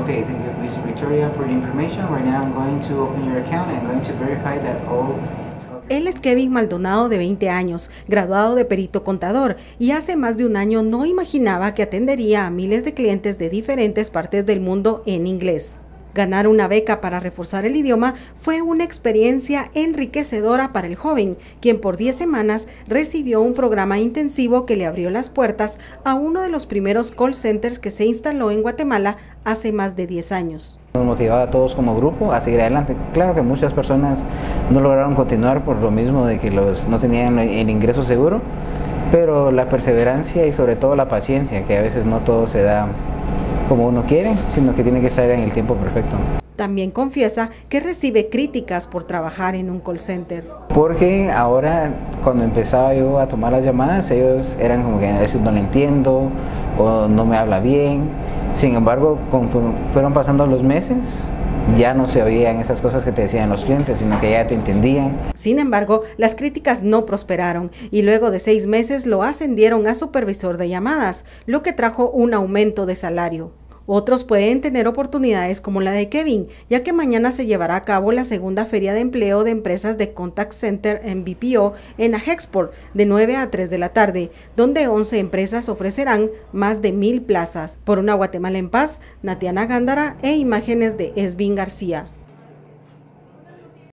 Okay, thank you, Miss Victoria, for the information. Right now I'm going to open your account and I'm going to verify that all... Él es Kevin Maldonado, de 20 años, graduado de perito contador, y hace más de un año no imaginaba que atendería a miles de clientes de diferentes partes del mundo en inglés. Ganar una beca para reforzar el idioma fue una experiencia enriquecedora para el joven, quien por 10 semanas recibió un programa intensivo que le abrió las puertas a uno de los primeros call centers que se instaló en Guatemala hace más de 10 años. Nos motivaba a todos como grupo a seguir adelante. Claro que muchas personas no lograron continuar por lo mismo de que no tenían el ingreso seguro, pero la perseverancia y sobre todo la paciencia, que a veces no todo se da como uno quiere, sino que tiene que estar en el tiempo perfecto. También confiesa que recibe críticas por trabajar en un call center. Porque ahora, cuando empezaba yo a tomar las llamadas, ellos eran como que a veces no le entiendo o no me habla bien. Sin embargo, conforme fueron pasando los meses, ya no se oían esas cosas que te decían los clientes, sino que ya te entendían. Sin embargo, las críticas no prosperaron y luego de 6 meses lo ascendieron a supervisor de llamadas, lo que trajo un aumento de salario. Otros pueden tener oportunidades como la de Kevin, ya que mañana se llevará a cabo la segunda feria de empleo de empresas de Contact Center en BPO en Ajexport de 9 a 3 de la tarde, donde 11 empresas ofrecerán más de 1000 plazas. Por una Guatemala en paz, Natiana Gándara e imágenes de Esvin García.